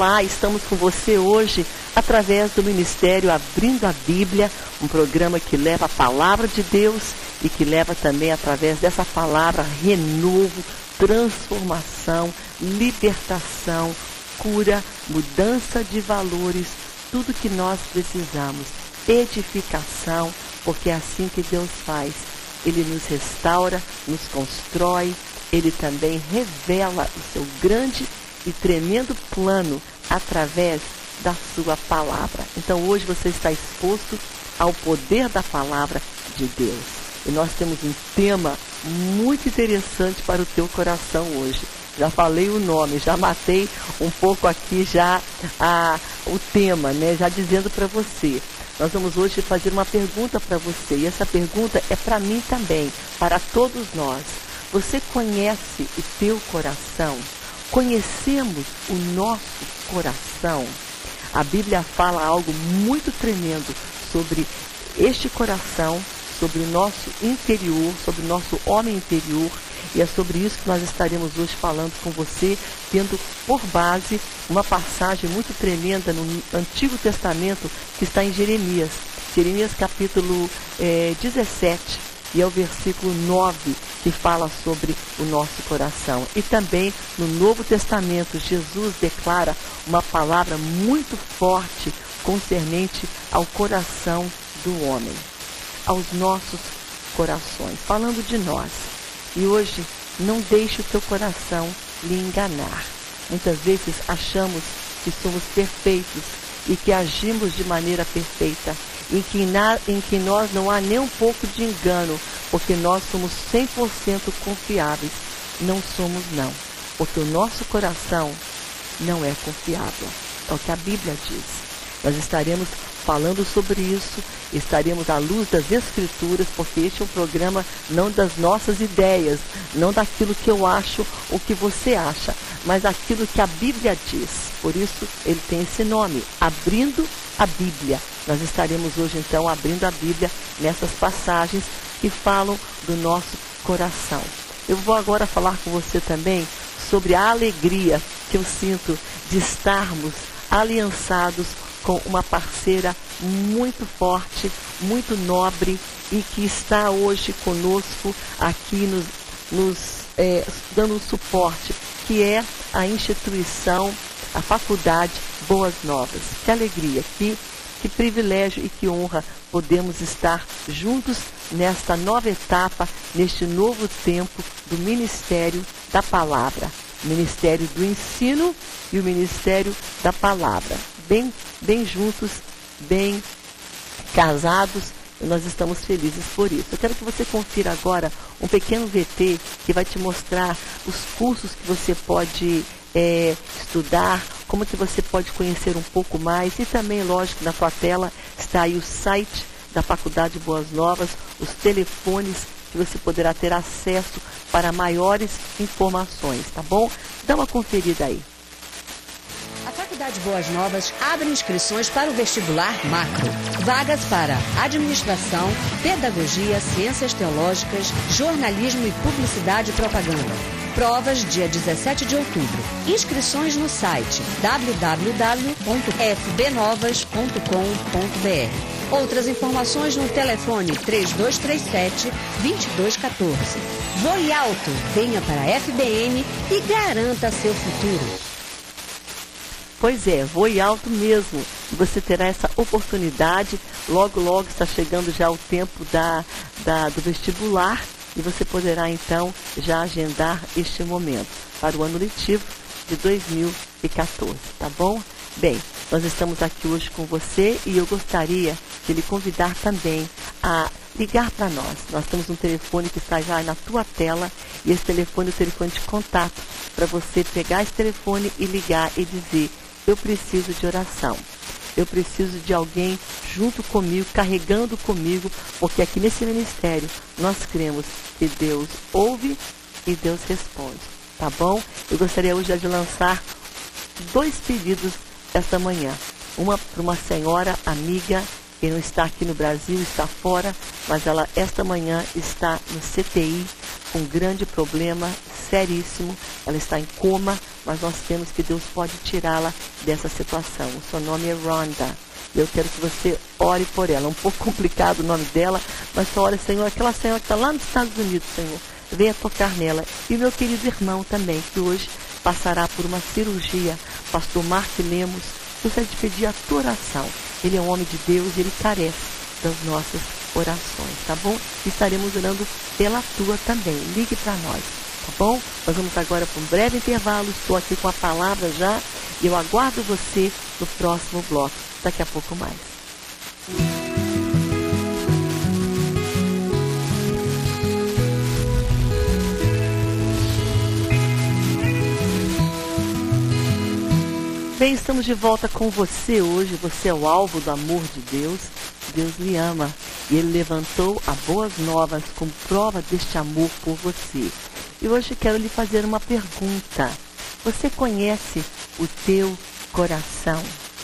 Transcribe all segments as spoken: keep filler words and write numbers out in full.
Olá, estamos com você hoje através do Ministério Abrindo a Bíblia, um programa que leva a palavra de Deus e que leva também através dessa palavra renovo, transformação, libertação, cura, mudança de valores, tudo que nós precisamos, edificação, porque é assim que Deus faz. Ele nos restaura, nos constrói, Ele também revela o seu grande e tremendo plano através da sua palavra. Então hoje você está exposto ao poder da palavra de Deus. E nós temos um tema muito interessante para o teu coração hoje. Já falei o nome, já matei um pouco aqui já a, o tema, né? Já dizendo para você. Nós vamos hoje fazer uma pergunta para você. E essa pergunta é para mim também, para todos nós. Você conhece o teu coração? Conhecemos o nosso coração? A Bíblia fala algo muito tremendo sobre este coração, sobre o nosso interior, sobre o nosso homem interior. E é sobre isso que nós estaremos hoje falando com você, tendo por base uma passagem muito tremenda no Antigo Testamento que está em Jeremias. Jeremias capítulo eh, dezessete, e é o versículo nove que fala sobre o nosso coração. E também no Novo Testamento, Jesus declara uma palavra muito forte concernente ao coração do homem, aos nossos corações, falando de nós. E hoje, não deixe o teu coração lhe enganar. Muitas vezes achamos que somos perfeitos e que agimos de maneira perfeita, em que, na, em que nós não há nem um pouco de engano, porque nós somos cem por cento confiáveis. Não somos não, porque o nosso coração não é confiável. É o que a Bíblia diz. Nós estaremos falando sobre isso, estaremos à luz das Escrituras, porque este é um programa não das nossas ideias, não daquilo que eu acho ou que você acha, mas daquilo que a Bíblia diz. Por isso, ele tem esse nome, Abrindo a Bíblia. Nós estaremos hoje, então, abrindo a Bíblia nessas passagens que falam do nosso coração. Eu vou agora falar com você também sobre a alegria que eu sinto de estarmos aliançados com uma parceira muito forte, muito nobre e que está hoje conosco aqui nos, nos é, dando suporte, que é a instituição, a Faculdade Boas Novas. Que alegria, que, que privilégio e que honra podemos estar juntos nesta nova etapa, neste novo tempo do Ministério da Palavra. Ministério do Ensino e o Ministério da Palavra. Bem, bem juntos, bem casados, e nós estamos felizes por isso. Eu quero que você confira agora um pequeno V T que vai te mostrar os cursos que você pode é, estudar, como que você pode conhecer um pouco mais, e também, lógico, na sua tela está aí o site da Faculdade Boas Novas, os telefones que você poderá ter acesso para maiores informações, tá bom? Dá uma conferida aí. A Faculdade Boas Novas abre inscrições para o vestibular macro. Vagas para administração, pedagogia, ciências teológicas, jornalismo e publicidade e propaganda. Provas dia dezessete de outubro. Inscrições no site w w w ponto f b novas ponto com ponto b r. Outras informações no telefone três dois três sete, dois dois um quatro. Voe alto, venha para a F B N e garanta seu futuro. Pois é, voe alto mesmo. Você terá essa oportunidade. Logo, logo está chegando já o tempo da, da, do vestibular e você poderá então já agendar este momento para o ano letivo de dois mil e quatorze, tá bom? Bem, nós estamos aqui hoje com você e eu gostaria de lhe convidar também a ligar para nós. Nós temos um telefone que está já na tua tela e esse telefone é o telefone de contato para você pegar esse telefone e ligar e dizer: eu preciso de oração. Eu preciso de alguém junto comigo, carregando comigo, porque aqui nesse ministério nós cremos que Deus ouve e Deus responde. Tá bom? Eu gostaria hoje de lançar dois pedidos esta manhã. Uma para uma senhora amiga que não está aqui no Brasil, está fora, mas ela esta manhã está no C T I um grande problema seríssimo. Ela está em coma, mas nós temos que Deus pode tirá-la dessa situação. O seu nome é Rhonda. Eu quero que você ore por ela. É um pouco complicado o nome dela, mas só ore, Senhor, aquela senhora que está lá nos Estados Unidos, Senhor, venha tocar nela. E o meu querido irmão também, que hoje passará por uma cirurgia, pastor Mark Lemos, gostaria de pedir a tua oração. Ele é um homem de Deus e ele carece das nossas orações, tá bom? E estaremos orando pela tua também. Ligue para nós, tá bom? Nós vamos agora para um breve intervalo. Estou aqui com a palavra já e eu aguardo você no próximo bloco. Daqui a pouco mais. Bem, estamos de volta com você hoje. Você é o alvo do amor de Deus. Deus lhe ama e Ele levantou a boas novas como prova deste amor por você. E hoje quero lhe fazer uma pergunta. Você conhece o teu coração?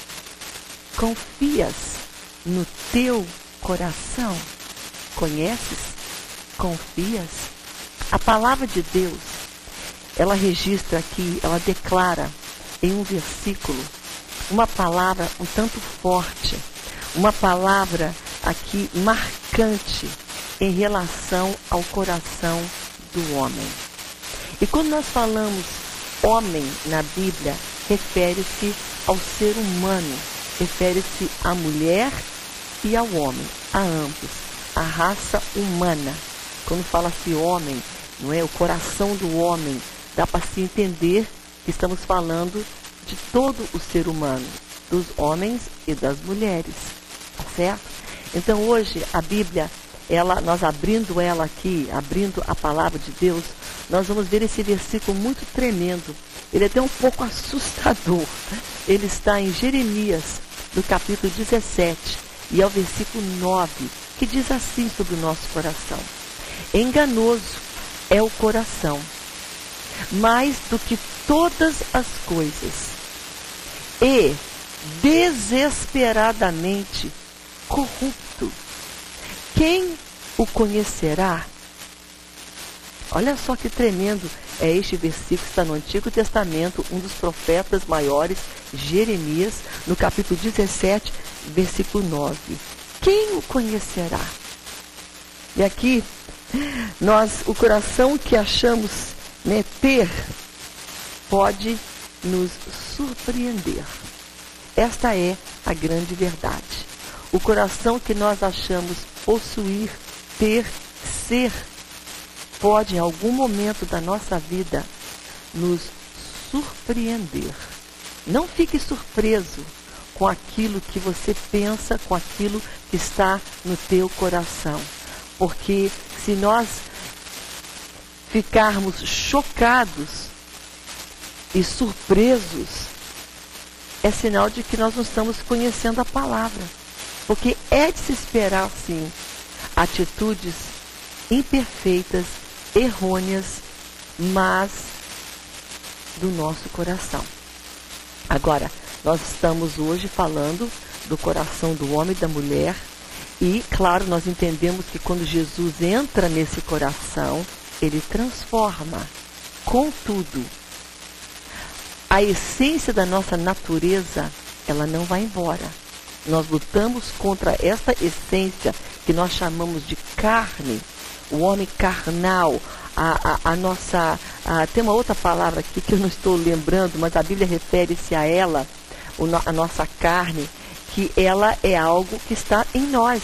Confias no teu coração? Conheces? Confias? A palavra de Deus, ela registra aqui, ela declara em um versículo, uma palavra um tanto forte, uma palavra aqui marcante em relação ao coração do homem. E quando nós falamos homem na Bíblia, refere-se ao ser humano, refere-se à mulher e ao homem, a ambos, a raça humana. Quando fala-se homem, não é? O coração do homem, dá para se entender que estamos falando de todo o ser humano, dos homens e das mulheres, tá certo? Então hoje a Bíblia, ela, nós abrindo ela aqui, abrindo a palavra de Deus, nós vamos ver esse versículo muito tremendo. Ele é até um pouco assustador. Ele está em Jeremias, no capítulo dezessete, e é o versículo nove, que diz assim sobre o nosso coração: enganoso é o coração, mais do que todas as coisas, e desesperadamente corrupto. Quem o conhecerá? Olha só que tremendo é este versículo que está no Antigo Testamento, um dos profetas maiores, Jeremias, no capítulo dezessete, versículo nove. Quem o conhecerá? E aqui, nós, o coração que achamos, né, ter, pode nos surpreender. Esta é a grande verdade. O coração que nós achamos possuir, ter, ser, pode em algum momento da nossa vida nos surpreender. Não fique surpreso com aquilo que você pensa, com aquilo que está no teu coração. Porque se nós ficarmos chocados e surpresos, é sinal de que nós não estamos conhecendo a palavra. Porque é de se esperar, sim, atitudes imperfeitas, errôneas, mas do nosso coração. Agora, nós estamos hoje falando do coração do homem e da mulher, e, claro, nós entendemos que quando Jesus entra nesse coração, ele transforma. Contudo, a essência da nossa natureza, ela não vai embora. Nós lutamos contra essa essência que nós chamamos de carne, o homem carnal, a, a, a nossa... A, tem uma outra palavra aqui que eu não estou lembrando, mas a Bíblia refere-se a ela, o, a nossa carne, que ela é algo que está em nós.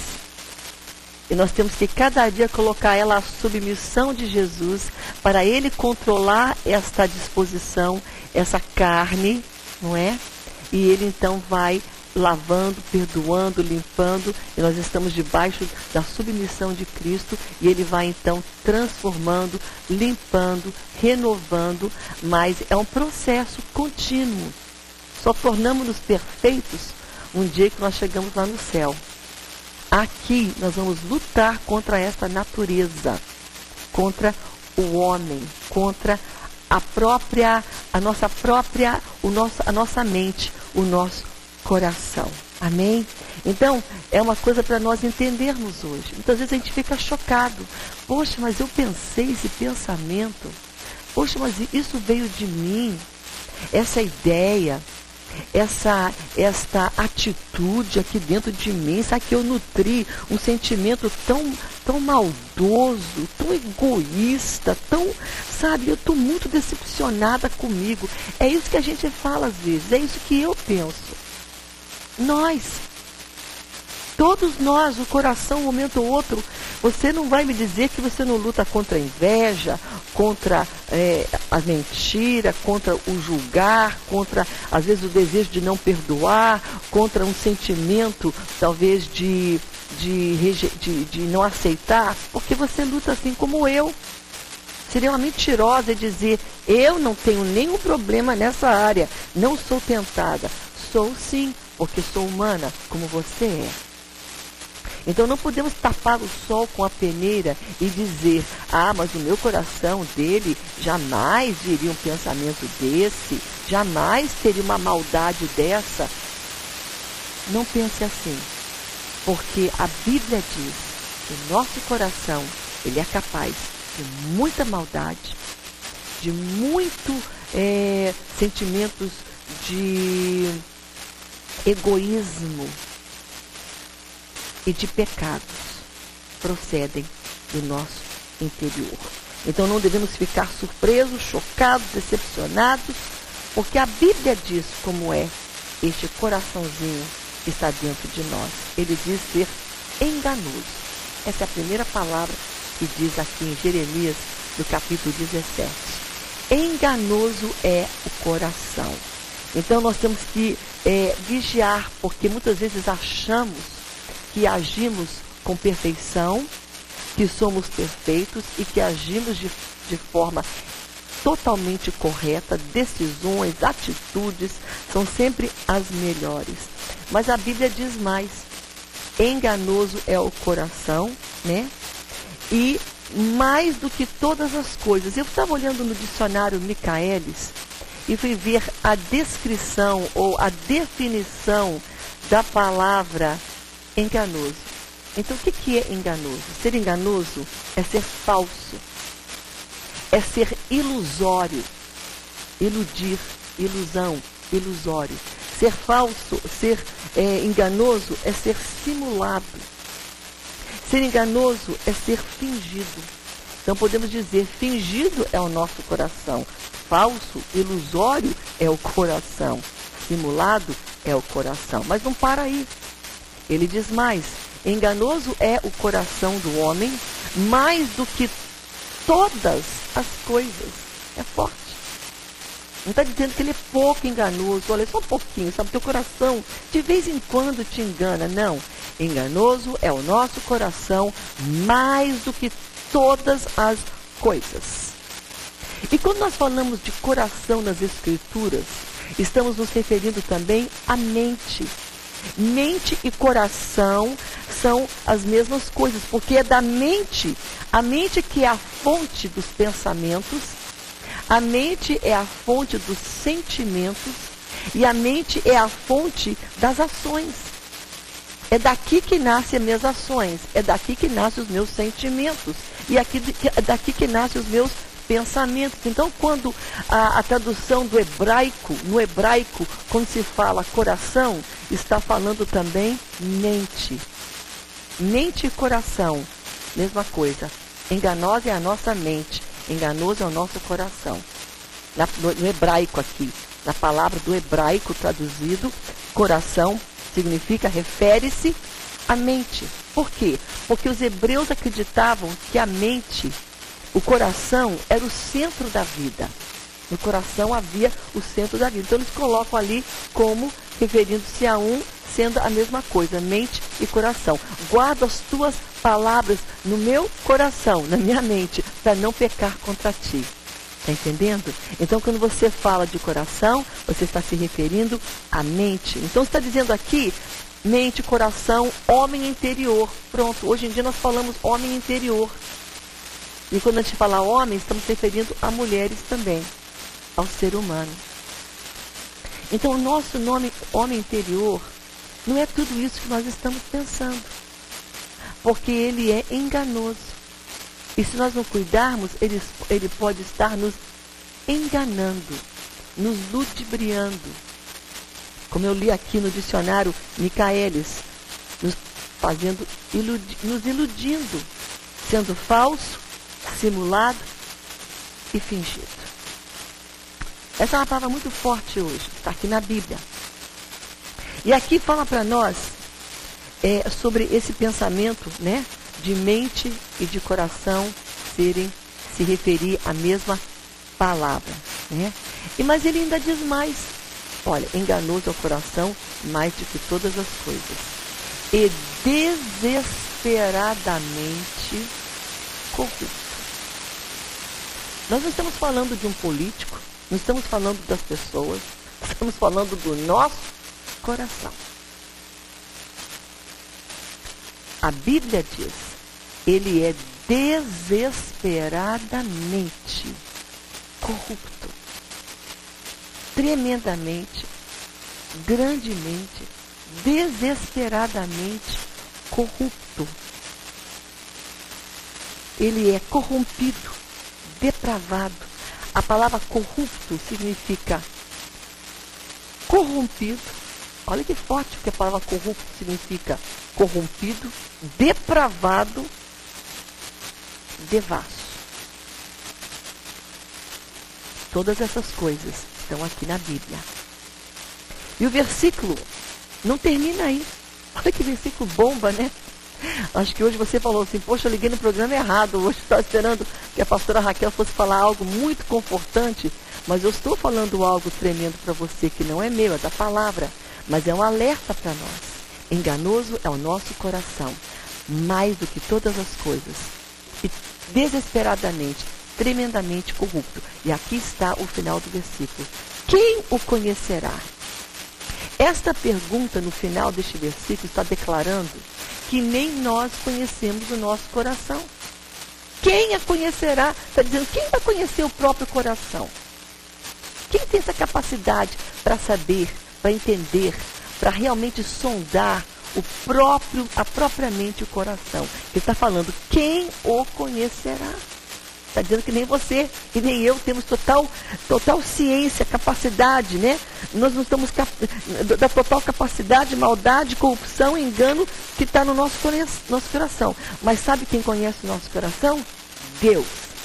E nós temos que cada dia colocar ela à submissão de Jesus, para Ele controlar esta disposição, essa carne, não é? E Ele então vai lavando, perdoando, limpando, e nós estamos debaixo da submissão de Cristo, e Ele vai então transformando, limpando, renovando, mas é um processo contínuo. Só tornamos-nos perfeitos um dia que nós chegamos lá no céu. Aqui nós vamos lutar contra essa natureza, contra o homem, contra a própria, a nossa própria, o nosso, a nossa mente, o nosso coração. Amém? Então, é uma coisa para nós entendermos hoje. Muitas vezes a gente fica chocado. Poxa, mas eu pensei esse pensamento. Poxa, mas isso veio de mim. Essa ideia, essa, esta atitude aqui dentro de mim, sabe que eu nutri um sentimento tão, tão maldoso, tão egoísta, tão, sabe, eu estou muito decepcionada comigo. É isso que a gente fala às vezes, é isso que eu penso. Nós, todos nós, o coração, um momento ou outro, você não vai me dizer que você não luta contra a inveja, contra é, a mentira, contra o julgar, contra, às vezes, o desejo de não perdoar, contra um sentimento, talvez, de, de, de, de não aceitar, porque você luta assim como eu. Seria uma mentirosa dizer, eu não tenho nenhum problema nessa área, não sou tentada. Sou sim, porque sou humana, como você é. Então não podemos tapar o sol com a peneira e dizer, ah, mas o meu coração dele jamais diria um pensamento desse, jamais teria uma maldade dessa. Não pense assim, porque a Bíblia diz que o nosso coração, ele é capaz de muita maldade, de muito é, sentimentos de egoísmo e de pecados procedem do nosso interior. Então não devemos ficar surpresos, chocados, decepcionados, porque a Bíblia diz como é este coraçãozinho que está dentro de nós. Ele diz ser enganoso. Essa é a primeira palavra que diz aqui em Jeremias, no capítulo dezessete. Enganoso é o coração. Então nós temos que é, vigiar, porque muitas vezes achamos que agimos com perfeição, que somos perfeitos e que agimos de, de forma totalmente correta, decisões, atitudes, são sempre as melhores. Mas a Bíblia diz mais, enganoso é o coração, né? E mais do que todas as coisas. Eu estava olhando no dicionário Michaelis e fui ver a descrição ou a definição da palavra enganoso. Então, o que, que é enganoso? Ser enganoso é ser falso, é ser ilusório, iludir, ilusão, ilusório. Ser falso, ser é, enganoso é ser simulado. Ser enganoso é ser fingido. Então, podemos dizer, fingido é o nosso coração. Falso, ilusório é o coração. Simulado é o coração. Mas não para aí. Ele diz mais, enganoso é o coração do homem, mais do que todas as coisas. É forte. Não está dizendo que ele é pouco enganoso. Olha, só um pouquinho, sabe? Teu coração de vez em quando te engana. Não. Enganoso é o nosso coração, mais do que todas as coisas. E quando nós falamos de coração nas Escrituras, estamos nos referindo também à mente. Mente e coração são as mesmas coisas, porque é da mente, a mente que é a fonte dos pensamentos, a mente é a fonte dos sentimentos e a mente é a fonte das ações. É daqui que nascem as minhas ações, é daqui que nascem os meus sentimentos e aqui, é daqui que nascem os meus pensamentos. Então, quando a, a tradução do hebraico, no hebraico, quando se fala coração, está falando também mente. Mente e coração, mesma coisa. Enganosa é a nossa mente, enganoso é o nosso coração. Na, no, no hebraico aqui, na palavra do hebraico traduzido, coração significa, refere-se à mente. Por quê? Porque os hebreus acreditavam que a mente, o coração, era o centro da vida. No coração havia o centro da vida. Então eles colocam ali como referindo-se a um, sendo a mesma coisa, mente e coração. Guarda as tuas palavras no meu coração, na minha mente, para não pecar contra ti. Está entendendo? Então, quando você fala de coração, você está se referindo à mente. Então, você está dizendo aqui, mente, coração, homem interior. Pronto, hoje em dia nós falamos homem interior. E quando a gente fala homem, estamos se referindo a mulheres também, ao ser humano. Então, o nosso nome, homem interior, não é tudo isso que nós estamos pensando. Porque ele é enganoso. E se nós não cuidarmos, ele, ele pode estar nos enganando, nos ludibriando. Como eu li aqui no dicionário Michaelis, nos fazendo, iludi, nos iludindo, sendo falso, simulado e fingido. Essa é uma palavra muito forte hoje, está aqui na Bíblia. E aqui fala para nós é, sobre esse pensamento, né, de mente e de coração serem, se referir à mesma palavra, né? E, mas ele ainda diz mais. Olha, enganoso é o coração mais do que todas as coisas. E desesperadamente corrupto. Nós não estamos falando de um político, não estamos falando das pessoas, estamos falando do nosso coração. A Bíblia diz, ele é desesperadamente corrupto. Tremendamente, grandemente, desesperadamente corrupto. Ele é corrompido, depravado. A palavra corrupto significa corrompido. Olha que forte que a palavra corrupto significa corrompido, depravado, devasso. Todas essas coisas estão aqui na Bíblia. E o versículo não termina aí. Olha que versículo bomba, né? Acho que hoje você falou assim, poxa, eu liguei no programa errado. Hoje eu estava esperando que a pastora Raquel fosse falar algo muito confortante, mas eu estou falando algo tremendo para você, que não é meu, é da palavra. Mas é um alerta para nós. Enganoso é o nosso coração, mais do que todas as coisas. E desesperadamente, tremendamente corrupto. E aqui está o final do versículo. Quem o conhecerá? Esta pergunta no final deste versículo está declarando que nem nós conhecemos o nosso coração. Quem a conhecerá? Está dizendo, quem vai conhecer o próprio coração? Quem tem essa capacidade para saber, para entender, para realmente sondar o próprio, a propriamente o coração? Ele está falando, quem o conhecerá? Está dizendo que nem você e nem eu temos total, total ciência, capacidade, né? Nós não estamos cap da total capacidade, maldade, corrupção, engano que está no nosso, nosso coração. Mas sabe quem conhece o nosso coração? Deus.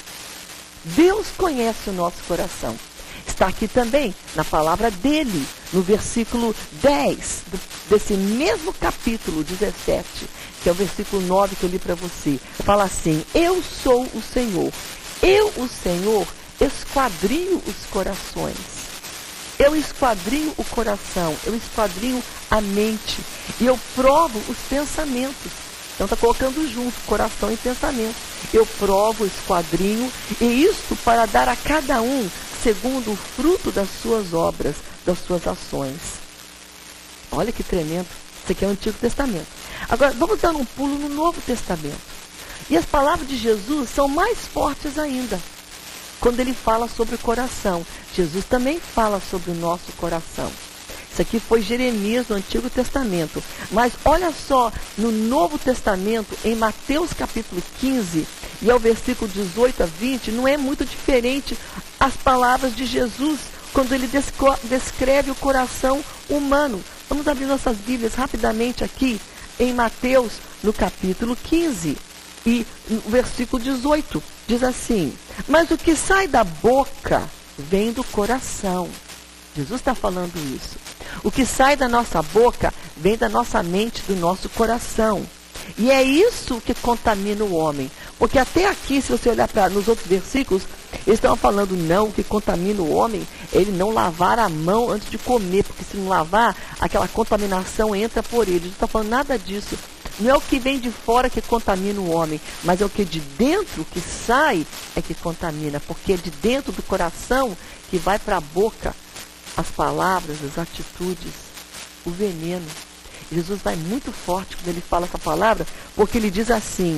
Deus conhece o nosso coração. Está aqui também, na palavra dele, no versículo dez, do, desse mesmo capítulo dezessete, que é o versículo nove que eu li para você. Fala assim, eu sou o Senhor. Eu, o Senhor, esquadrinho os corações. Eu esquadrinho o coração, eu esquadrinho a mente. E eu provo os pensamentos. Então está colocando junto, coração e pensamento. Eu provo, esquadrinho, e isto para dar a cada um segundo o fruto das suas obras, das suas ações. Olha que tremendo. Isso aqui é o Antigo Testamento. Agora, vamos dar um pulo no Novo Testamento. E as palavras de Jesus são mais fortes ainda. Quando ele fala sobre o coração. Jesus também fala sobre o nosso coração. Isso aqui foi Jeremias no Antigo Testamento. Mas olha só, no Novo Testamento, em Mateus capítulo quinze, e ao versículo dezoito a vinte, não é muito diferente as palavras de Jesus, quando ele descreve o coração humano. Vamos abrir nossas Bíblias rapidamente aqui, em Mateus, no capítulo quinze, e no versículo dezoito, diz assim, mas o que sai da boca vem do coração. Jesus está falando isso. O que sai da nossa boca vem da nossa mente, do nosso coração. E é isso que contamina o homem. Porque até aqui, se você olhar para nos outros versículos, eles estão falando, não, o que contamina o homem é ele não lavar a mão antes de comer. Porque se não lavar, aquela contaminação entra por ele. Jesus está falando nada disso. Não é o que vem de fora que contamina o homem, mas é o que de dentro que sai é que contamina. Porque é de dentro do coração que vai para a boca as palavras, as atitudes, o veneno. Jesus vai muito forte quando ele fala essa palavra, porque ele diz assim,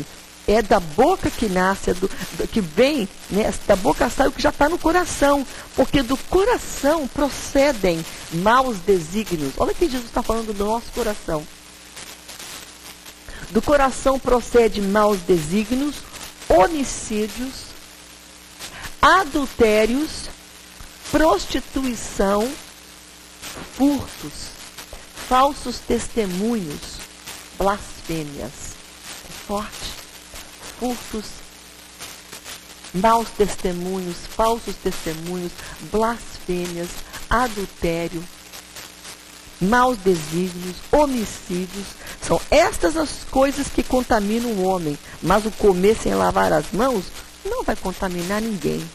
É da boca que nasce, é do, do, que vem, né? Da boca sai o que já está no coração. Porque do coração procedem maus desígnios. Olha o que Jesus está falando do nosso coração. Do coração procede maus desígnios, homicídios, adultérios, prostituição, furtos, falsos testemunhos, blasfêmias. É forte. Furtos, maus testemunhos, falsos testemunhos, blasfêmias, adultério, maus desígnios, homicídios. São estas as coisas que contaminam o homem. Mas o comer sem lavar as mãos não vai contaminar ninguém.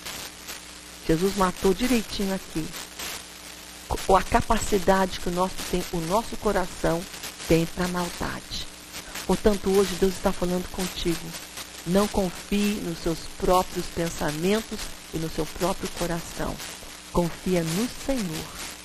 Jesus matou direitinho aqui. A capacidade que o nosso, tem, o nosso coração tem para a maldade. Portanto, hoje Deus está falando contigo. Não confie nos seus próprios pensamentos e no seu próprio coração. Confia no Senhor.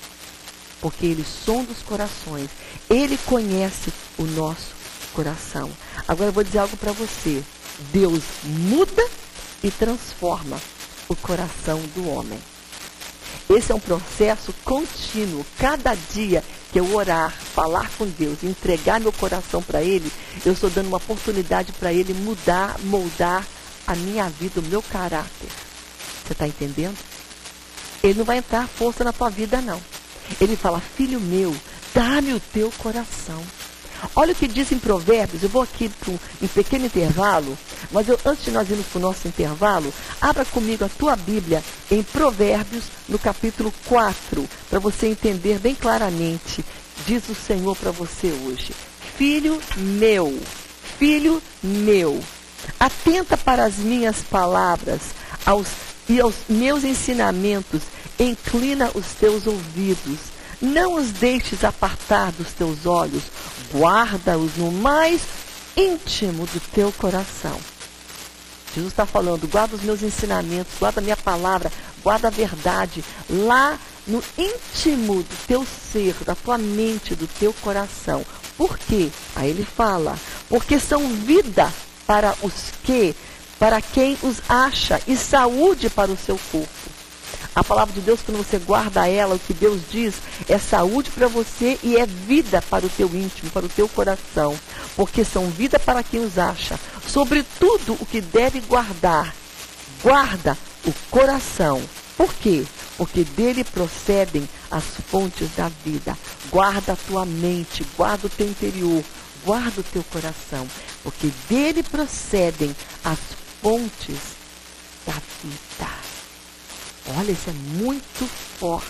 Porque Ele sonda os corações. Ele conhece o nosso coração. Agora eu vou dizer algo para você. Deus muda e transforma o coração do homem. Esse é um processo contínuo. Cada dia que eu orar, falar com Deus, entregar meu coração para Ele, eu estou dando uma oportunidade para Ele mudar, moldar a minha vida, o meu caráter. Você está entendendo? Ele não vai entrar força na tua vida, não. Ele fala, filho meu, dá-me o teu coração. Olha o que diz em Provérbios. Eu vou aqui para um em pequeno intervalo, mas eu, antes de nós irmos para o nosso intervalo, abra comigo a tua Bíblia em Provérbios, no capítulo quatro, para você entender bem claramente. Diz o Senhor para você hoje, filho meu, filho meu, atenta para as minhas palavras aos, e aos meus ensinamentos, inclina os teus ouvidos. Não os deixes apartar dos teus olhos, guarda-os no mais íntimo do teu coração. Jesus está falando, guarda os meus ensinamentos, guarda a minha palavra, guarda a verdade, lá no íntimo do teu ser, da tua mente, do teu coração. Por quê? Aí ele fala, porque são vida para os que, para quem os acha, e saúde para o seu corpo. A palavra de Deus, quando você guarda ela, o que Deus diz, é saúde para você e é vida para o teu íntimo, para o teu coração. Porque são vida para quem os acha. Sobretudo o que deve guardar, guarda o coração. Por quê? Porque dele procedem as fontes da vida. Guarda a tua mente, guarda o teu interior, guarda o teu coração. Porque dele procedem as fontes da vida. Olha, isso é muito forte.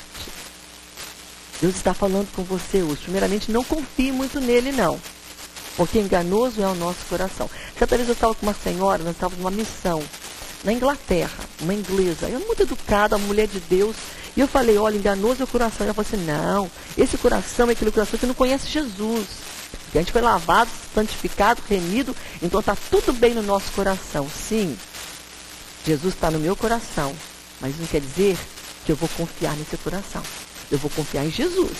Deus está falando com você hoje. Primeiramente, não confie muito nele, não. Porque enganoso é o nosso coração. Certa vez eu estava com uma senhora, nós estávamos numa missão, na Inglaterra, uma inglesa. Eu muito educada, uma mulher de Deus. E eu falei, olha, enganoso é o coração. E ela falou assim, não, esse coração é aquele coração que não conhece Jesus. Porque a gente foi lavado, santificado, remido, então está tudo bem no nosso coração. Sim, Jesus está no meu coração. Mas não quer dizer que eu vou confiar nesse coração. Eu vou confiar em Jesus.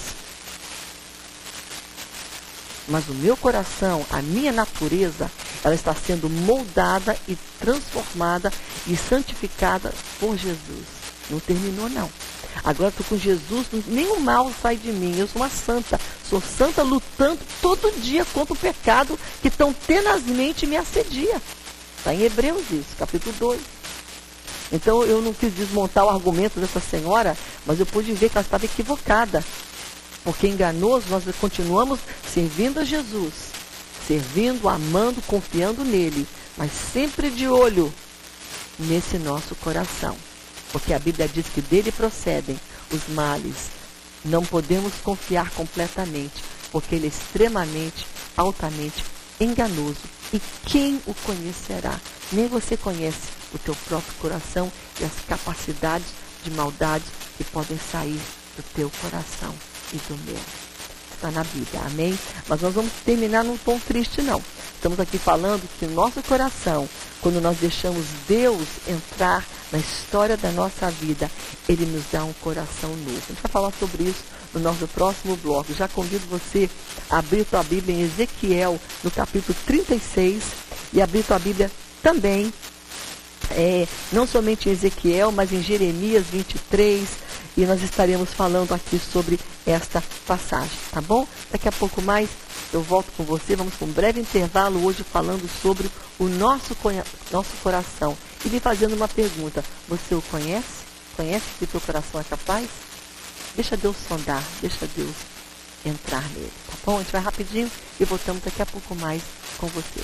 Mas o meu coração, a minha natureza, ela está sendo moldada e transformada e santificada por Jesus. Não terminou, não. Agora estou com Jesus, nenhum mal sai de mim. Eu sou uma santa. Sou santa lutando todo dia contra o pecado que tão tenazmente me assedia. Está em Hebreus isso, capítulo dois. Então eu não quis desmontar o argumento dessa senhora, mas eu pude ver que ela estava equivocada. Porque enganoso nós continuamos servindo a Jesus, servindo, amando, confiando nele, mas sempre de olho nesse nosso coração. Porque a Bíblia diz que dele procedem os males. Não podemos confiar completamente, porque ele é extremamente, altamente enganoso. E quem o conhecerá? Nem você conhece o teu próprio coração e as capacidades de maldade que podem sair do teu coração e do meu. Está na Bíblia, amém? Mas nós vamos terminar num tom triste, não. Estamos aqui falando que o nosso coração, quando nós deixamos Deus entrar na história da nossa vida, Ele nos dá um coração novo. A gente vai falar sobre isso no nosso próximo bloco. Já convido você a abrir sua Bíblia em Ezequiel, no capítulo trinta e seis, e abrir tua Bíblia também, é, não somente em Ezequiel, mas em Jeremias vinte e três, e nós estaremos falando aqui sobre esta passagem, tá bom? Daqui a pouco mais eu volto com você, vamos com um breve intervalo hoje falando sobre o nosso, nosso coração. E me fazendo uma pergunta, você o conhece? Conhece que o teu coração é capaz? Deixa Deus sondar, deixa Deus entrar nele, tá bom? A gente vai rapidinho e voltamos daqui a pouco mais com você.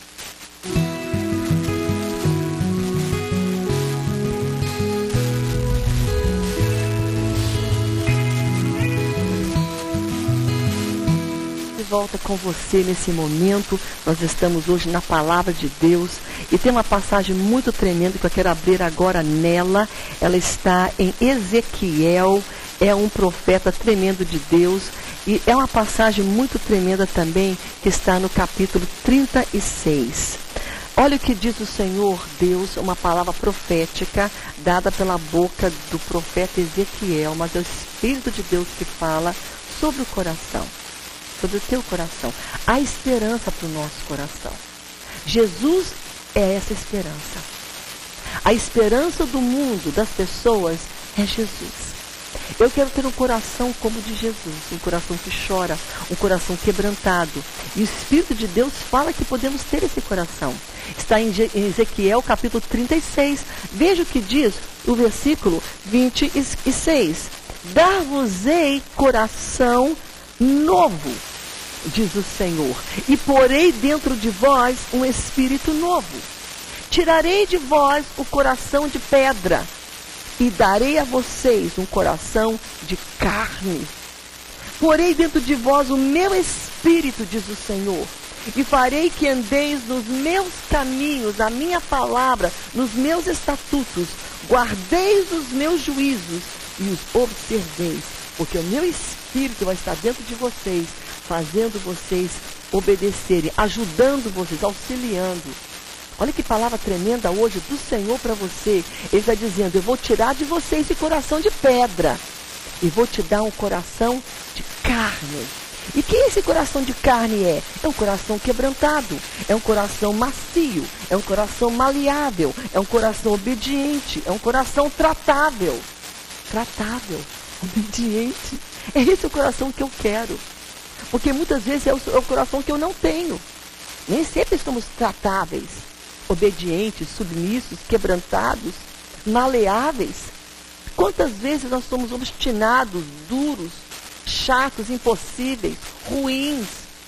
Volta com você nesse momento. Nós estamos hoje na Palavra de Deus e tem uma passagem muito tremenda que eu quero abrir agora nela. Ela está em Ezequiel, é um profeta tremendo de Deus e é uma passagem muito tremenda também que está no capítulo trinta e seis. Olha o que diz o Senhor Deus, uma palavra profética dada pela boca do profeta Ezequiel, mas é o Espírito de Deus que fala sobre o coração. Sobre o teu coração. Há esperança para o nosso coração. Jesus é essa esperança. A esperança do mundo, das pessoas, é Jesus. Eu quero ter um coração como o de Jesus, um coração que chora, um coração quebrantado. E o Espírito de Deus fala que podemos ter esse coração. Está em Ezequiel capítulo trinta e seis. Veja o que diz o versículo vinte e seis. Dar-vos-ei coração novo, diz o Senhor, e porei dentro de vós um espírito novo. Tirarei de vós o coração de pedra e darei a vocês um coração de carne. Porei dentro de vós o meu espírito, diz o Senhor, e farei que andeis nos meus caminhos, a minha palavra, nos meus estatutos, guardeis os meus juízos e os observeis, porque o meu Espírito vai estar dentro de vocês, fazendo vocês obedecerem, ajudando vocês, auxiliando. Olha que palavra tremenda hoje do Senhor para você. Ele está dizendo, eu vou tirar de você esse coração de pedra e vou te dar um coração de carne. E que esse coração de carne é? É um coração quebrantado, é um coração macio, é um coração maleável, é um coração obediente, é um coração tratável. Tratável, obediente. É esse o coração que eu quero. Porque muitas vezes é o, é o coração que eu não tenho. Nem sempre somos tratáveis, obedientes, submissos, quebrantados, maleáveis. Quantas vezes nós somos obstinados, duros, chatos, impossíveis, ruins.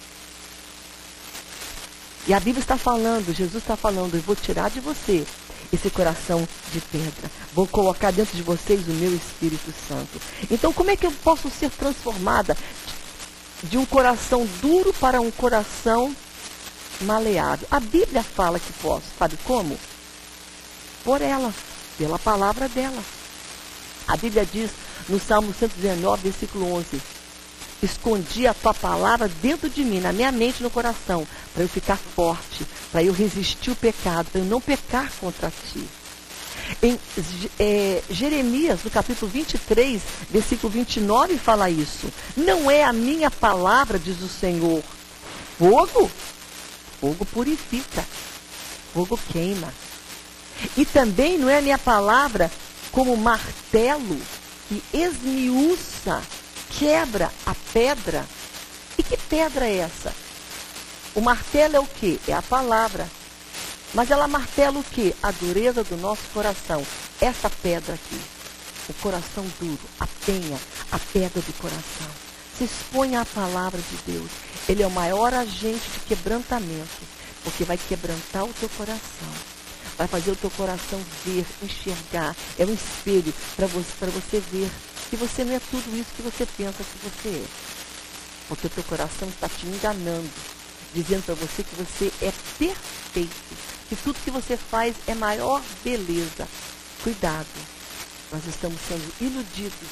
E a Bíblia está falando, Jesus está falando, eu vou tirar de você esse coração de pedra. Vou colocar dentro de vocês o meu Espírito Santo. Então, como é que eu posso ser transformada de um coração duro para um coração maleável? A Bíblia fala que posso. Sabe como? Por ela, pela palavra dela. A Bíblia diz no Salmo cento e dezenove, versículo onze, escondi a tua palavra dentro de mim, na minha mente e no coração, para eu ficar forte, para eu resistir o pecado, para eu não pecar contra ti. Em é, Jeremias, no capítulo vinte e três, versículo vinte e nove, fala isso. Não é a minha palavra, diz o Senhor. Fogo, fogo purifica, fogo queima. E também não é a minha palavra como martelo que esmiuça, quebra a pedra. E que pedra é essa? O martelo é o quê? É a palavra. Mas ela martela o quê? A dureza do nosso coração. Essa pedra aqui. O coração duro, a penha, a pedra do coração. Se exponha à palavra de Deus. Ele é o maior agente de quebrantamento. Porque vai quebrantar o teu coração. Vai fazer o teu coração ver, enxergar. É um espelho para você, para você ver que você não é tudo isso que você pensa que você é. Porque o teu coração está te enganando, dizendo para você que você é perfeito, que tudo que você faz é maior beleza. Cuidado, nós estamos sendo iludidos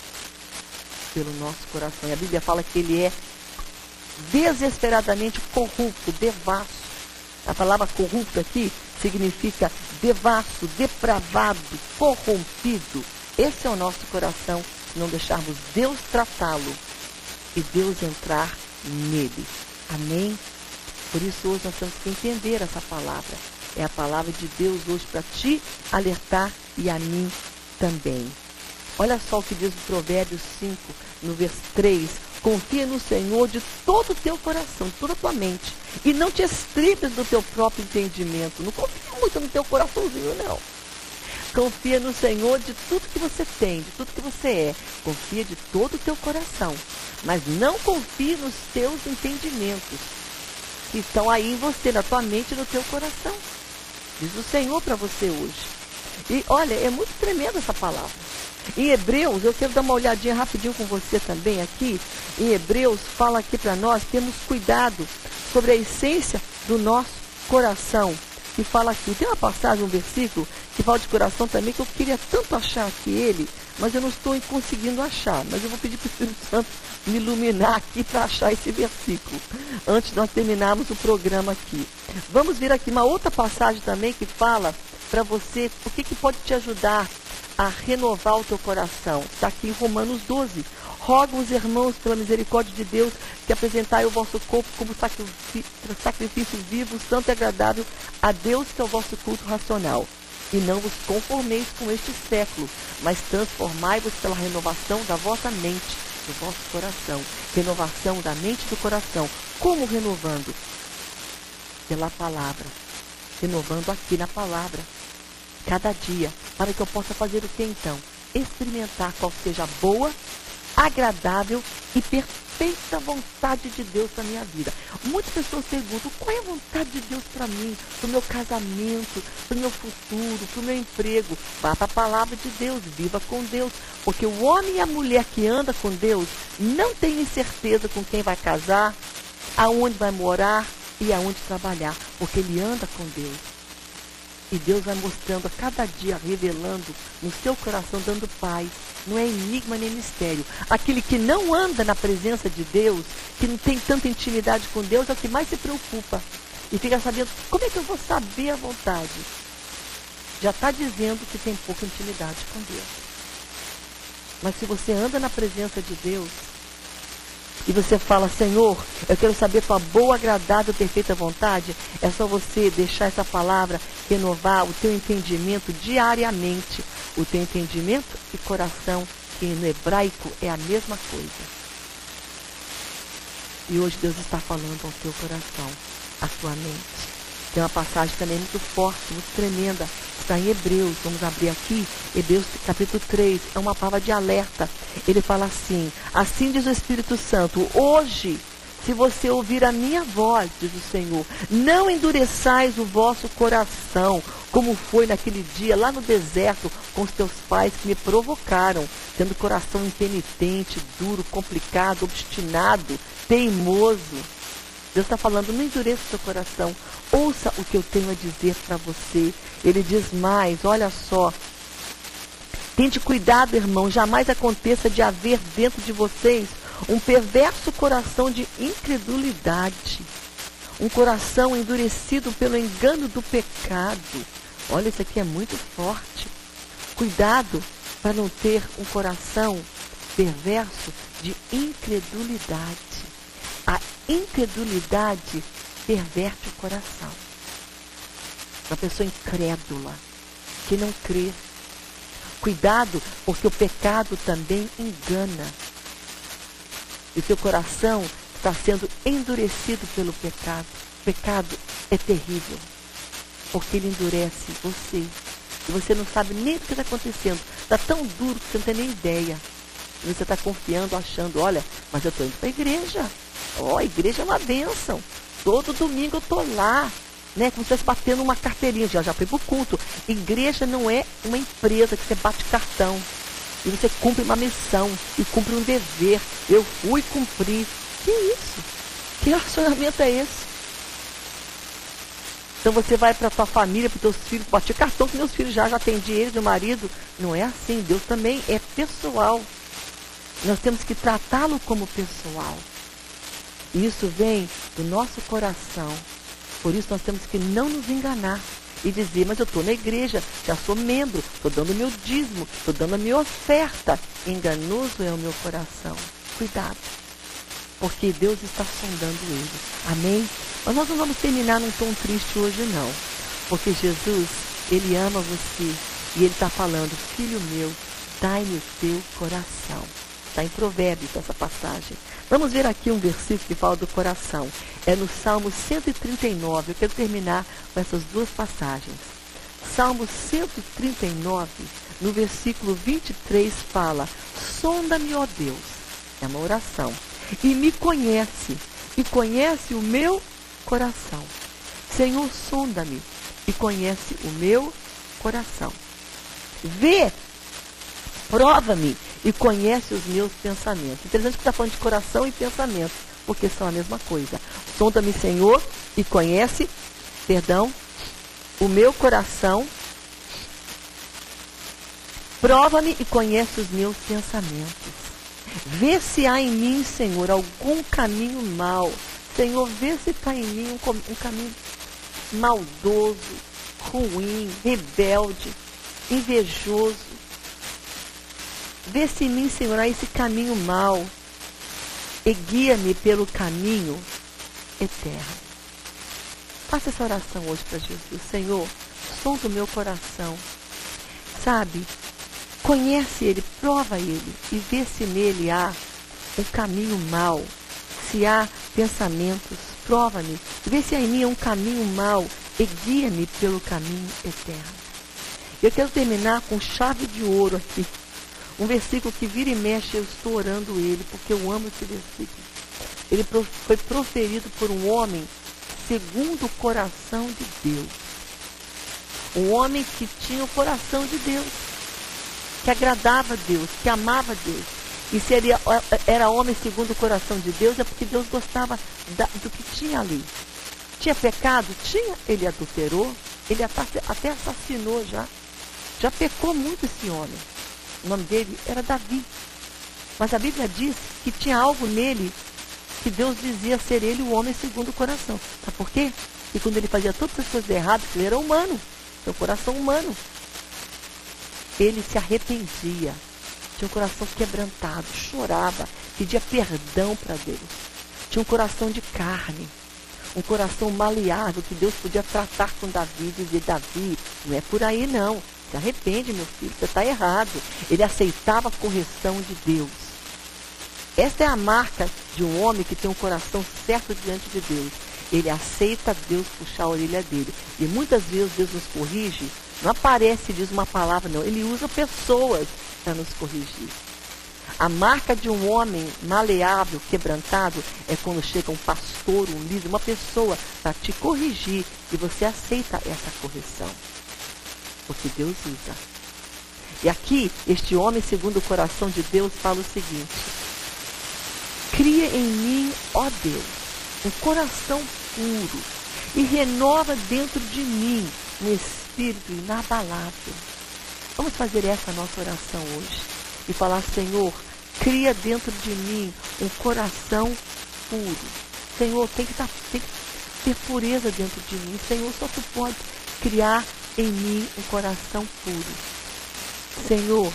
pelo nosso coração. E a Bíblia fala que ele é desesperadamente corrupto, devasso. A palavra corrupto aqui significa devasso, depravado, corrompido. Esse é o nosso coração, se não deixarmos Deus tratá-lo e Deus entrar nele. Amém? Por isso hoje nós temos que entender essa palavra. É a palavra de Deus hoje para te alertar e a mim também. Olha só o que diz o Provérbios cinco, no verso três. Confia no Senhor de todo o teu coração, de toda a tua mente. E não te estribes do teu próprio entendimento. Não confia muito no teu coraçãozinho, não. Confia no Senhor de tudo que você tem, de tudo que você é. Confia de todo o teu coração. Mas não confie nos teus entendimentos, que estão aí em você, na tua mente e no teu coração. Diz o Senhor para você hoje. E olha, é muito tremenda essa palavra. Em Hebreus, eu quero dar uma olhadinha rapidinho com você também aqui. Em Hebreus, fala aqui para nós, temos cuidado sobre a essência do nosso coração. E fala aqui, tem uma passagem, um versículo, que fala de coração também, que eu queria tanto achar aqui ele, mas eu não estou conseguindo achar. Mas eu vou pedir para o Espírito Santo me iluminar aqui para achar esse versículo, antes de nós terminarmos o programa aqui. Vamos ver aqui uma outra passagem também que fala para você o que, que pode te ajudar a renovar o teu coração. Está aqui em Romanos doze. Rogo os irmãos, pela misericórdia de Deus, que apresentai o vosso corpo como sacrifício, sacrifício vivo, santo e agradável a Deus, que é o vosso culto racional. E não vos conformeis com este século, mas transformai-vos pela renovação da vossa mente, do vosso coração. Renovação da mente e do coração. Como renovando? Pela palavra. Renovando aqui na palavra. Cada dia. Para que eu possa fazer o que então? Experimentar qual seja a boa, agradável e perfeita vontade de Deus para a minha vida. Muitas pessoas perguntam, qual é a vontade de Deus para mim? Para o meu casamento, para o meu futuro, para o meu emprego. Vá para a palavra de Deus, viva com Deus. Porque o homem e a mulher que anda com Deus não tem certeza com quem vai casar, aonde vai morar e aonde trabalhar. Porque ele anda com Deus. E Deus vai mostrando a cada dia, revelando no seu coração, dando paz. Não é enigma nem mistério. Aquele que não anda na presença de Deus, que não tem tanta intimidade com Deus, é o que mais se preocupa. E fica sabendo, como é que eu vou saber a vontade? Já está dizendo que tem pouca intimidade com Deus. Mas se você anda na presença de Deus, e você fala, Senhor, eu quero saber tua boa, agradável, perfeita vontade, é só você deixar essa palavra renovar o teu entendimento diariamente. O teu entendimento e coração, que no hebraico é a mesma coisa. E hoje Deus está falando ao teu coração, à tua mente. Tem uma passagem também muito forte, muito tremenda. Está em Hebreus, vamos abrir aqui, Hebreus capítulo três, é uma palavra de alerta. Ele fala assim, assim diz o Espírito Santo, hoje, se você ouvir a minha voz, diz o Senhor, não endureçais o vosso coração, como foi naquele dia lá no deserto com os teus pais que me provocaram, tendo coração impenitente, duro, complicado, obstinado, teimoso. Deus está falando, não endureça o seu coração, ouça o que eu tenho a dizer para você. Ele diz mais, olha só, tente cuidado, irmão, jamais aconteça de haver dentro de vocês um perverso coração de incredulidade, um coração endurecido pelo engano do pecado. Olha, isso aqui é muito forte. Cuidado para não ter um coração perverso de incredulidade. A incredulidade perverte o coração. Uma pessoa incrédula, que não crê. Cuidado, porque o pecado também engana. E seu coração está sendo endurecido pelo pecado. O pecado é terrível, porque ele endurece você. E você não sabe nem o que está acontecendo. Está tão duro que você não tem nem ideia. E você está confiando, achando, olha, mas eu estou indo para a igreja. Ó, oh, a igreja é uma bênção. Todo domingo eu estou lá. Né? Como se estivesse batendo uma carteirinha. Já, já fui para o culto. Igreja não é uma empresa que você bate cartão. E você cumpre uma missão. E cumpre um dever. Eu fui cumprir. Que isso? Que relacionamento é esse? Então você vai para a tua família, para os teus filhos. Bati cartão que meus filhos já, já atendi eles, meu marido. Não é assim. Deus também é pessoal. Nós temos que tratá-lo como pessoal. E isso vem do nosso coração. Por isso nós temos que não nos enganar e dizer, mas eu estou na igreja, já sou membro, estou dando o meu dízimo, estou dando a minha oferta. Enganoso é o meu coração. Cuidado. porque Deus está sondando ele. Amém? Mas nós não vamos terminar num tom triste hoje, não. Porque Jesus, ele ama você. E ele está falando, filho meu, dai-me o teu coração. Está em Provérbios essa passagem. Vamos ver aqui um versículo que fala do coração. É no Salmo cento e trinta e nove. Eu quero terminar com essas duas passagens. Salmo cento e trinta e nove, no versículo vinte e três, fala, sonda-me, ó Deus, é uma oração, e me conhece, e conhece o meu coração. Senhor, sonda-me, e conhece o meu coração. Vê, prova-me, e conhece os meus pensamentos. Interessante que está falando de coração e pensamento, porque são a mesma coisa. Sonda-me, Senhor, e conhece, perdão, o meu coração, prova-me e conhece os meus pensamentos. Vê se há em mim, Senhor, algum caminho mau. Senhor, vê se está em mim um, um caminho maldoso, ruim, rebelde, invejoso. Vê se em mim, Senhor, há esse caminho mau. E guia-me pelo caminho eterno. Faça essa oração hoje para Jesus. Senhor, sonda o meu coração. Sabe? Conhece ele, prova ele e vê se nele há um caminho mau. Se há pensamentos, prova-me. Vê se há em mim um caminho mau e guia-me pelo caminho eterno. Eu quero terminar com chave de ouro aqui. Um versículo que vira e mexe, eu estou orando ele, porque eu amo esse versículo. Ele foi proferido por um homem segundo o coração de Deus. Um homem que tinha o coração de Deus, que agradava a Deus, que amava a Deus. E se ele era homem segundo o coração de Deus, é porque Deus gostava da, do que tinha ali. Tinha pecado? Tinha. Ele adulterou, ele até assassinou já. Já pecou muito esse homem. O nome dele era Davi. Mas a Bíblia diz que tinha algo nele que Deus dizia ser ele o homem segundo o coração. Sabe por quê? E quando ele fazia todas as coisas erradas, ele era humano, seu coração humano. Ele se arrependia, tinha um coração quebrantado, chorava, pedia perdão para Deus. Tinha um coração de carne, um coração maleável que Deus podia tratar com Davi e dizer, Davi, não é por aí não, se arrepende, meu filho, você está errado. Ele aceitava a correção de Deus. Esta é a marca de um homem que tem um coração certo diante de Deus. Ele aceita Deus puxar a orelha dele. E muitas vezes Deus nos corrige, não aparece e diz uma palavra, não. Ele usa pessoas para nos corrigir. A marca de um homem maleável, quebrantado, é quando chega um pastor, um líder, uma pessoa para te corrigir e você aceita essa correção. Porque Deus usa. E aqui, este homem, segundo o coração de Deus, fala o seguinte: cria em mim, ó Deus, um coração puro e renova dentro de mim um espírito inabalável. Vamos fazer essa nossa oração hoje e falar, Senhor, cria dentro de mim um coração puro. Senhor, tem que, tá, tem que ter pureza dentro de mim. Senhor, só Tu pode criar em mim um coração puro. Senhor,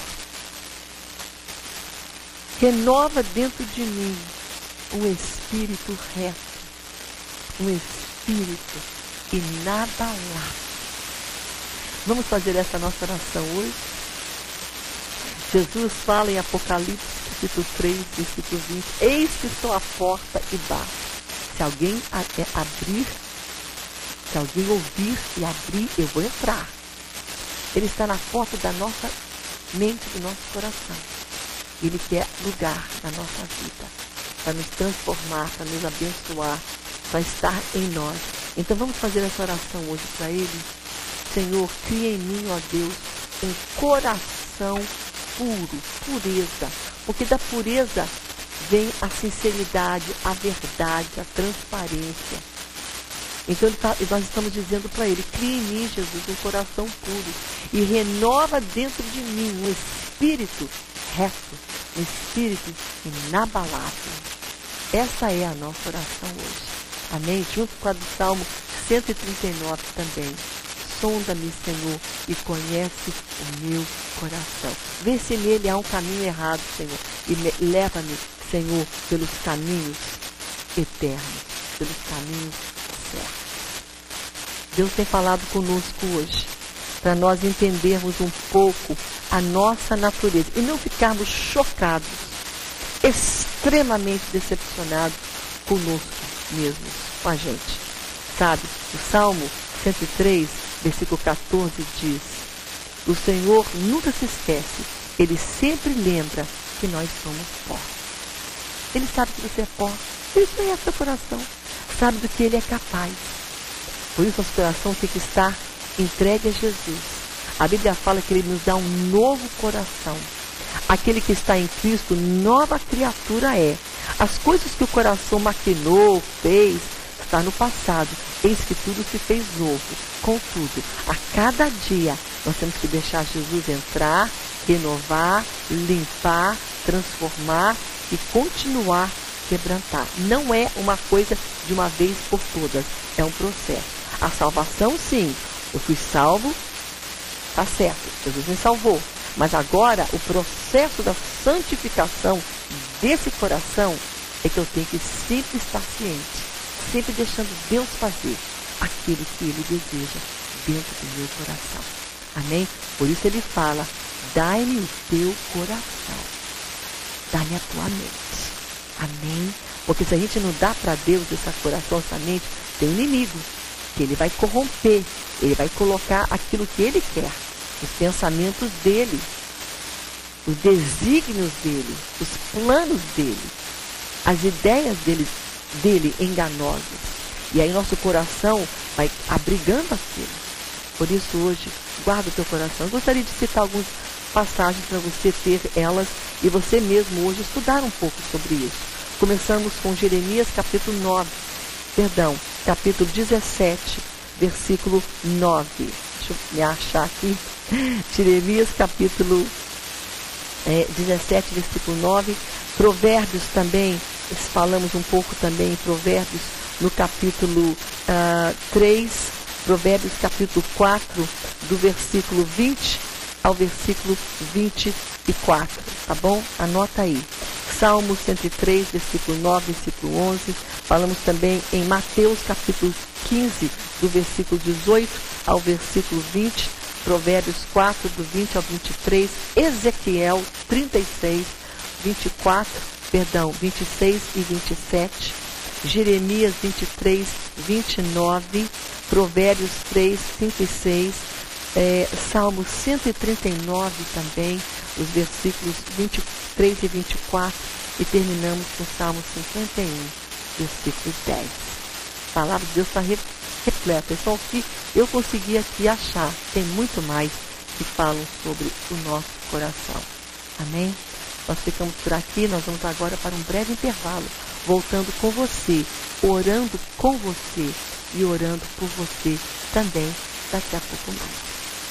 renova dentro de mim um espírito reto, um espírito inabalável. Vamos fazer essa nossa oração hoje? Jesus fala em Apocalipse, capítulo três, versículo vinte, eis que estou à porta e bato. Se alguém abrir, se alguém ouvir e abrir, eu vou entrar. Ele está na porta da nossa mente, do nosso coração. Ele quer lugar na nossa vida, para nos transformar, para nos abençoar, para estar em nós. Então vamos fazer essa oração hoje para Ele. Senhor, cria em mim, ó Deus, um coração puro, pureza. Porque da pureza vem a sinceridade, a verdade, a transparência. Então ele tá, nós estamos dizendo para Ele, cria em mim, Jesus, um coração puro e renova dentro de mim um espírito reto, um espírito inabalável. Essa é a nossa oração hoje. Amém? Junto com a do Salmo cento e trinta e nove também. Sonda-me, Senhor, e conhece o meu coração. Vê se nele há um caminho errado, Senhor, e leva-me Senhor pelos caminhos eternos, pelos caminhos certos. Deus tem falado conosco hoje, para nós entendermos um pouco a nossa natureza e não ficarmos chocados, extremamente decepcionados conosco mesmos, com a gente. Sabe, o Salmo cento e três, versículo quatorze diz: o Senhor nunca se esquece, Ele sempre lembra que nós somos pó. Ele sabe que você é pó, Ele conhece seu coração, sabe do que Ele é capaz. Por isso, nosso coração tem que estar entregue a Jesus. A Bíblia fala que Ele nos dá um novo coração. Aquele que está em Cristo, nova criatura é. As coisas que o coração maquinou, fez, está no passado. Eis que tudo se fez novo. Contudo, a cada dia, nós temos que deixar Jesus entrar, renovar, limpar, transformar e continuar a quebrantar. Não é uma coisa de uma vez por todas. É um processo. A salvação, sim. Eu fui salvo, está certo. Jesus me salvou. Mas agora, o processo da santificação desse coração é que eu tenho que sempre estar ciente, sempre deixando Deus fazer aquilo que Ele deseja dentro do meu coração. Amém? Por isso Ele fala: dai-me o teu coração, dá-me a tua mente. Amém? Porque se a gente não dá para Deus esse coração, essa mente, tem um inimigo, que Ele vai corromper, Ele vai colocar aquilo que Ele quer, os pensamentos dEle, os desígnios dEle, os planos dEle, as ideias dele, dele enganosas. E aí nosso coração vai abrigando aquilo. Por isso hoje, guarda o teu coração. Eu gostaria de citar algumas passagens para você ter elas e você mesmo hoje estudar um pouco sobre isso. Começamos com Jeremias capítulo nove, perdão, capítulo dezessete, versículo nove. Deixa eu me achar aqui. Jeremias capítulo é, dezessete, versículo nove. Provérbios também, falamos um pouco também em Provérbios no capítulo uh, três, Provérbios capítulo quatro, do versículo vinte ao versículo vinte e quatro, tá bom? Anota aí. Salmo cento e três, versículo nove, versículo onze. Falamos também em Mateus capítulo quinze, do versículo dezoito ao versículo vinte. Provérbios quatro, do vinte ao vinte e três. Ezequiel trinta e seis, vinte e quatro, perdão, vinte e seis e vinte e sete. Jeremias vinte e três, vinte e nove. Provérbios três, cinco e seis. É, Salmo cento e trinta e nove também, os versículos vinte e três e vinte e quatro, e terminamos com Salmo cinquenta e um, versículo dez. A palavra de Deus está repleta, é só o que eu consegui aqui achar. Tem muito mais que falam sobre o nosso coração. Amém? Nós ficamos por aqui, nós vamos agora para um breve intervalo, voltando com você, orando com você e orando por você também daqui a pouco mais.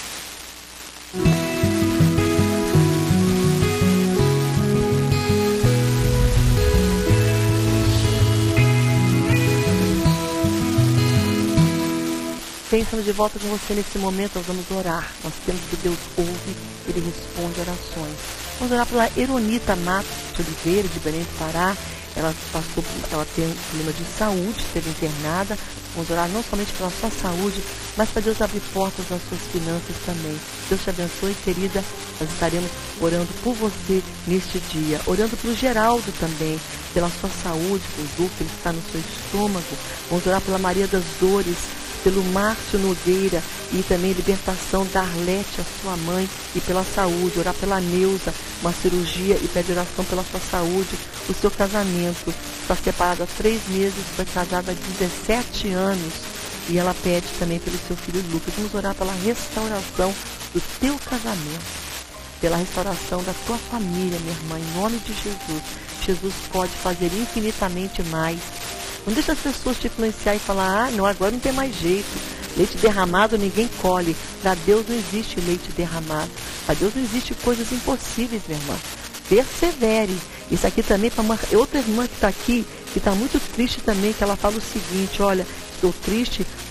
Pensando de volta com você nesse momento, nós vamos orar. Nós temos que Deus ouve, Ele responde orações. Vamos orar pela Eronita Matos de Oliveira, de Belém do Pará. Ela passou, ela tem um problema de saúde, esteve internada. Vamos orar não somente pela sua saúde, mas para Deus abrir portas nas suas finanças também. Deus te abençoe, querida. Nós estaremos orando por você neste dia. Orando pelo Geraldo também, pela sua saúde, pelo dor que ele está no seu estômago. Vamos orar pela Maria das Dores, pelo Márcio Nogueira e também libertação da Arlete, a sua mãe, e pela saúde. Orar pela Neuza, uma cirurgia, e pede oração pela sua saúde. O seu casamento, está separado há três meses, foi casada há dezessete anos, e ela pede também pelo seu filho Lucas. Vamos orar pela restauração do teu casamento, pela restauração da tua família, minha irmã, em nome de Jesus. Jesus pode fazer infinitamente mais. Não deixa as pessoas te influenciar e falar: ah, não, agora não tem mais jeito. Leite derramado ninguém colhe. Para Deus não existe leite derramado. Para Deus não existe coisas impossíveis, minha irmã. Persevere. Isso aqui também para uma outra irmã que está aqui, que está muito triste também, que ela fala o seguinte: olha, estou triste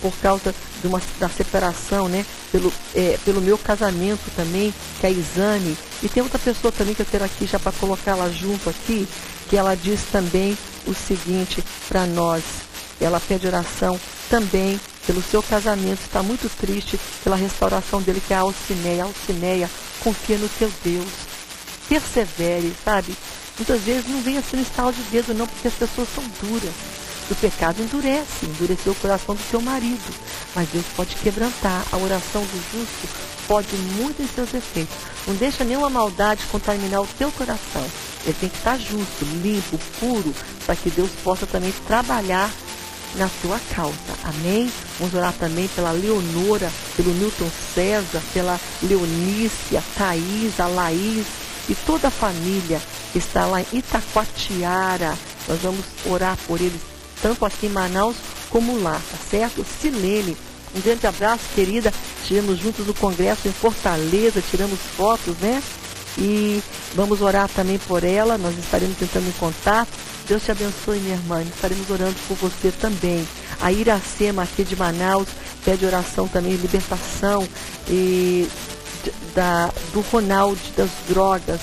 por causa de uma, da separação, né? Pelo, é, pelo meu casamento também, que é a Isane. E tem outra pessoa também que eu quero aqui já para colocar ela junto aqui, que ela diz também o seguinte para nós. Ela pede oração também pelo seu casamento, está muito triste pela restauração dele, que é a Alcineia. Alcineia, confia no teu Deus, persevere, sabe? Muitas vezes não vem assim no estalo de dedo não, porque as pessoas são duras. O pecado endurece, endureceu o coração do teu marido, mas Deus pode quebrantar. A oração do justo pode muito em seus efeitos. Não deixa nenhuma maldade contaminar o teu coração. Ele tem que estar justo, limpo, puro, para que Deus possa também trabalhar na tua causa. Amém? Vamos orar também pela Leonora, pelo Newton César, pela Leonice, a Thaís, a Laís e toda a família que está lá em Itacoatiara. Nós vamos orar por eles, tanto aqui em Manaus como lá, tá certo? Silene, um grande abraço, querida. Estivemos juntos no congresso em Fortaleza, tiramos fotos, né? E vamos orar também por ela, nós estaremos entrando em contato. Deus te abençoe, minha irmã, estaremos orando por você também. A Iracema, aqui de Manaus, pede oração também, libertação e da, do Ronaldo, das drogas.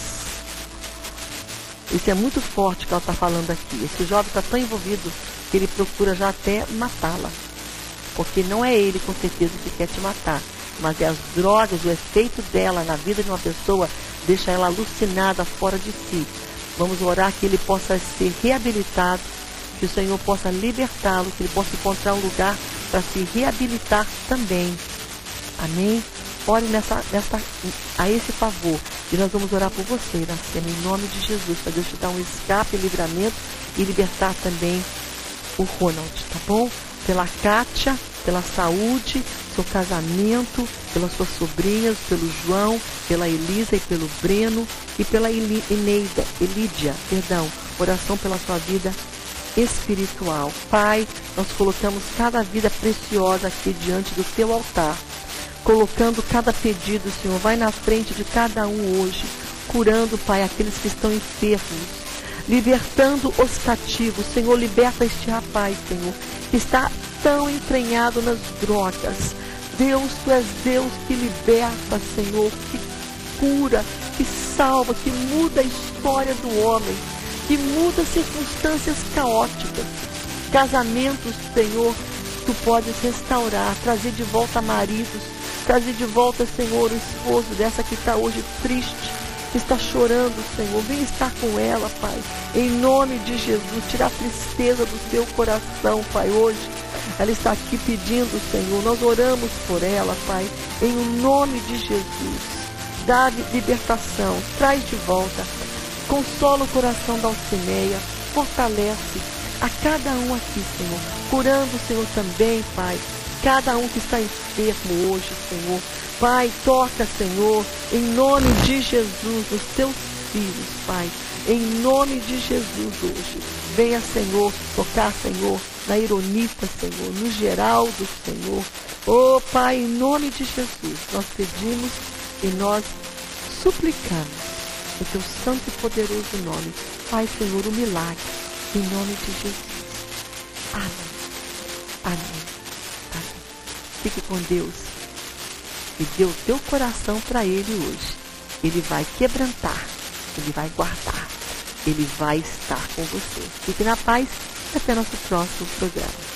Isso é muito forte que ela está falando aqui. Esse jovem está tão envolvido que ele procura já até matá-la. Porque não é ele, com certeza, que quer te matar. Mas é as drogas, o efeito dela na vida de uma pessoa, deixa ela alucinada, fora de si. Vamos orar que ele possa ser reabilitado, que o Senhor possa libertá-lo, que ele possa encontrar um lugar para se reabilitar também. Amém? Ore nessa, nessa, a esse favor. E nós vamos orar por você, Iracema, em nome de Jesus, para Deus te dar um escape, livramento e libertar também o Ronald, tá bom? Pela Kátia, pela saúde, seu casamento, pelas suas sobrinhas, pelo João, pela Elisa e pelo Breno e pela Eli, Eneida, Elídia, perdão, oração pela sua vida espiritual. Pai, nós colocamos cada vida preciosa aqui diante do teu altar, colocando cada pedido, Senhor, vai na frente de cada um hoje, curando, Pai, aqueles que estão enfermos, libertando os cativos. Senhor, liberta este rapaz, Senhor, que está tão entranhado nas drogas. Deus, Tu és Deus que liberta, Senhor, que cura, que salva, que muda a história do homem, que muda circunstâncias caóticas. Casamentos, Senhor, Tu podes restaurar, trazer de volta maridos, trazer de volta, Senhor, o esposo dessa que está hoje triste, que está chorando, Senhor. Vem estar com ela, Pai, em nome de Jesus. Tirar a tristeza do seu coração, Pai, hoje. Ela está aqui pedindo, Senhor. Nós oramos por ela, Pai, em nome de Jesus. Dá libertação, traz de volta. Consola o coração da Alcineia, fortalece a cada um aqui, Senhor. Curando, Senhor, também, Pai, cada um que está enfermo hoje, Senhor. Pai, toca, Senhor, em nome de Jesus, os teus filhos, Pai, em nome de Jesus hoje. Venha, Senhor, tocar, Senhor, na Ironita, Senhor, no Geraldo, Senhor. Oh, Pai, em nome de Jesus, nós pedimos e nós suplicamos o teu santo e poderoso nome. Pai, Senhor, o milagre, em nome de Jesus. Amém. Amém. Amém. Fique com Deus. E dê o teu coração para Ele hoje. Ele vai quebrantar, Ele vai guardar, Ele vai estar com você. Fique na paz e até nosso próximo programa.